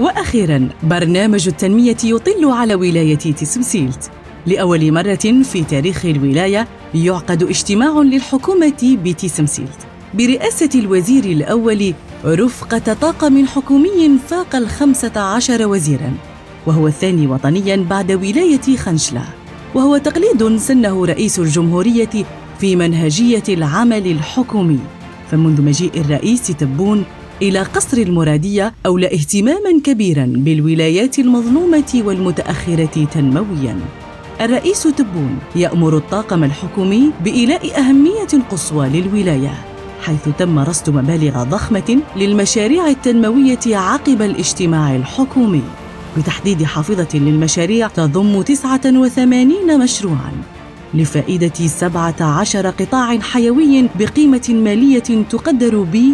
وأخيراً، برنامج التنمية يطل على ولاية تسمسيلت. لأول مرة في تاريخ الولاية يعقد اجتماع للحكومة بتسمسيلت برئاسة الوزير الأول رفقة طاقم حكومي فاق 15 وزيراً، وهو الثاني وطنياً بعد ولاية خنشلة، وهو تقليد سنه رئيس الجمهورية في منهجية العمل الحكومي. فمنذ مجيء الرئيس تبون إلى قصر المرادية أولى اهتماماً كبيراً بالولايات المظلومة والمتأخرة تنموياً. الرئيس تبون يأمر الطاقم الحكومي بإيلاء أهمية قصوى للولاية، حيث تم رصد مبالغ ضخمة للمشاريع التنموية عقب الاجتماع الحكومي، بتحديد حافظة للمشاريع تضم 89 مشروعاً لفائدة 17 قطاع حيوي بقيمة مالية تقدر ب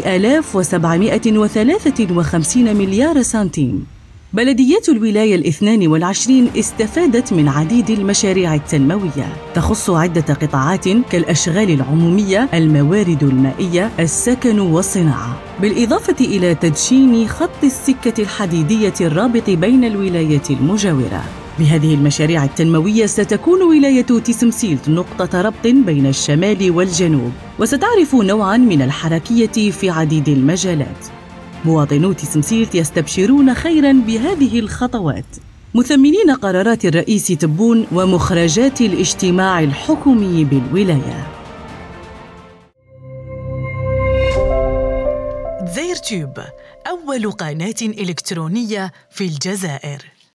9753 مليار سنتيم. بلديات الولاية 22 استفادت من عديد المشاريع التنموية تخص عدة قطاعات كالأشغال العمومية، الموارد المائية، السكن والصناعة، بالإضافة إلى تدشين خط السكة الحديدية الرابط بين الولايات المجاورة. بهذه المشاريع التنموية ستكون ولاية تسمسيلت نقطة ربط بين الشمال والجنوب، وستعرف نوعاً من الحركية في عديد المجالات. مواطنو تسمسيلت يستبشرون خيراً بهذه الخطوات، مثمنين قرارات الرئيس تبون ومخرجات الاجتماع الحكومي بالولاية. زيرتوب، أول قناة إلكترونية في الجزائر.